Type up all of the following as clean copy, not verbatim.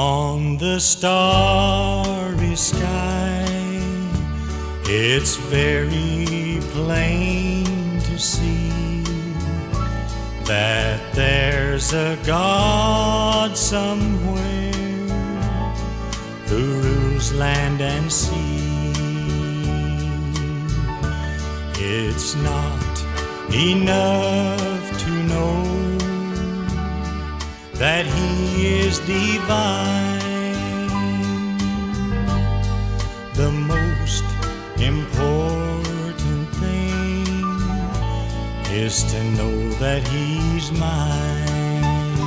On the starry sky, it's very plain to see that there's a God somewhere who rules land and sea. It's not enough to know that He is divine. The most important thing is to know that He's mine.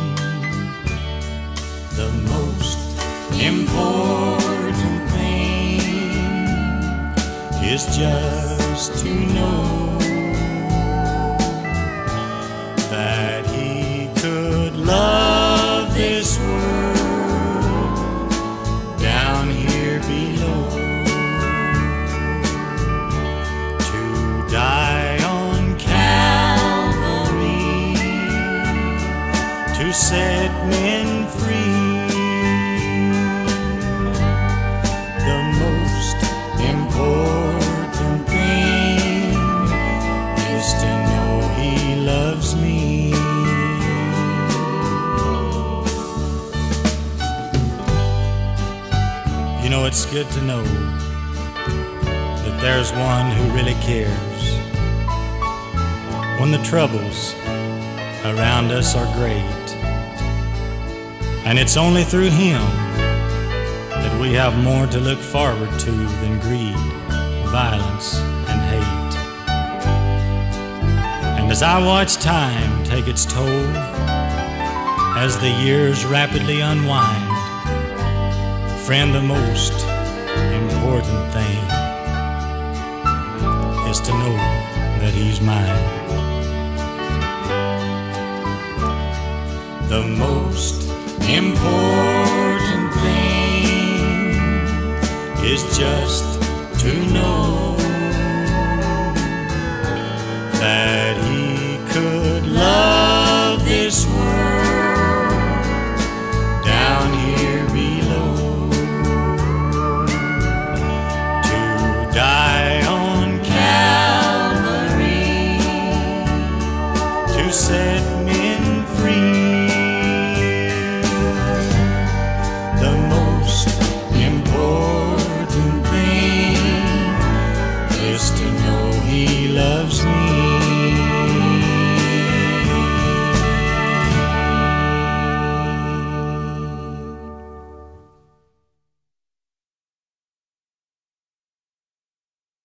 The most important thing is just to know that He could love this world down here below, to die on Calvary, to set men free. The most important thing is to know He loves me. You know, it's good to know that there's one who really cares when the troubles around us are great. And it's only through Him that we have more to look forward to than greed, violence, and hate. And as I watch time take its toll, as the years rapidly unwind, friend, the most important thing is to know that He's mine. The most important thing is just to know that He could love this world down here below, to die on Calvary, to set men free. The most important thing is to know He loves me.